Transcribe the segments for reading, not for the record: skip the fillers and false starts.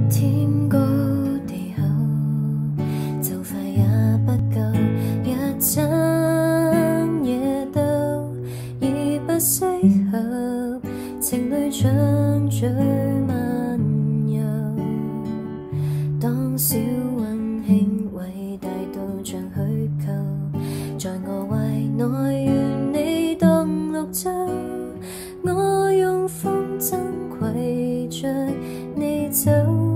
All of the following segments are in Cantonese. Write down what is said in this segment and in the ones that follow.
天高地厚，就快也不夠一餐夜到，已不適合情侶暢聚漫遊。當小溫馨偉大到像虛構，在我懷內願你當綠洲，我用風箏攜着你走。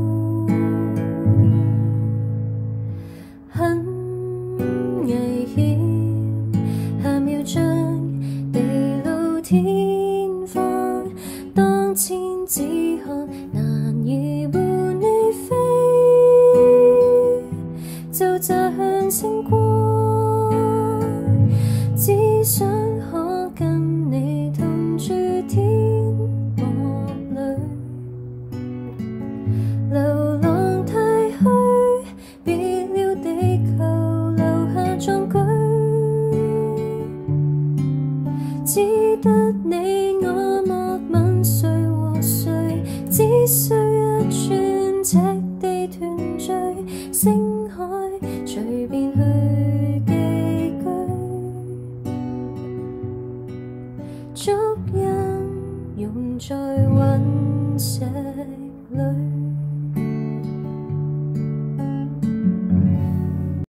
很危險，下秒將地老天荒，當千子看難以護你飛，就擲向星光，只想可跟你同住天幕裏。流浪太虛，別了地球留下壯舉，只得你我莫問誰和誰，只需一寸赤地團聚，星海隨便去寄居，足印融在隕石裏。